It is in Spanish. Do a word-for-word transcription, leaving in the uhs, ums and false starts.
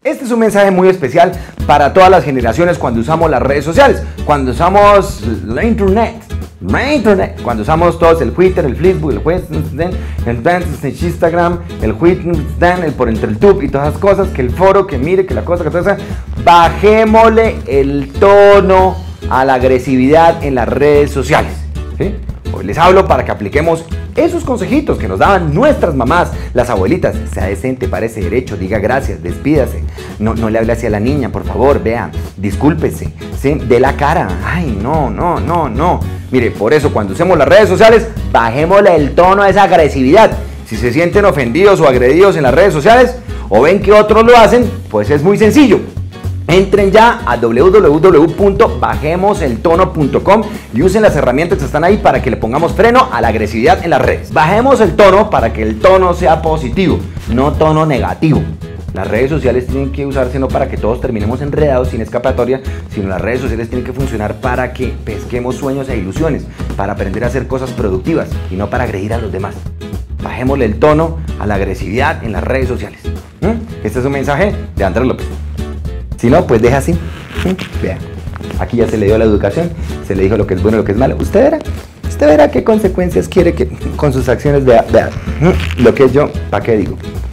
Este es un mensaje muy especial para todas las generaciones cuando usamos las redes sociales, cuando usamos la internet, la internet, cuando usamos todos el Twitter, el Facebook, el el Instagram, el el por entre el tube y todas esas cosas, que el foro, que mire, que la cosa, que todo eso. Bajémosle el tono a la agresividad en las redes sociales, ¿sí? Hoy les hablo para que apliquemos esos consejitos que nos daban nuestras mamás, las abuelitas. Sea decente, parece derecho, diga gracias, despídase. No, no le hable hacia la niña, por favor, vea, discúlpese, ¿sí? Dé la cara. Ay, no, no, no, no. Mire, por eso cuando usemos las redes sociales, bajémosle el tono a esa agresividad. Si se sienten ofendidos o agredidos en las redes sociales, o ven que otros lo hacen, pues es muy sencillo. Entren ya a w w w punto bajemos el tono punto com y usen las herramientas que están ahí para que le pongamos freno a la agresividad en las redes. Bajemos el tono para que el tono sea positivo, no tono negativo. Las redes sociales tienen que usarse no para que todos terminemos enredados sin escapatoria, sino las redes sociales tienen que funcionar para que pesquemos sueños e ilusiones, para aprender a hacer cosas productivas y no para agredir a los demás. Bajémosle el tono a la agresividad en las redes sociales. ¿Mm? Este es un mensaje de Andrés López. Si no, pues deja así. ¿Mm? Vea, aquí ya se le dio la educación, se le dijo lo que es bueno y lo que es malo. Usted verá, usted verá qué consecuencias quiere que con sus acciones vea, vea. ¿Mm? Lo que es yo, ¿para qué digo?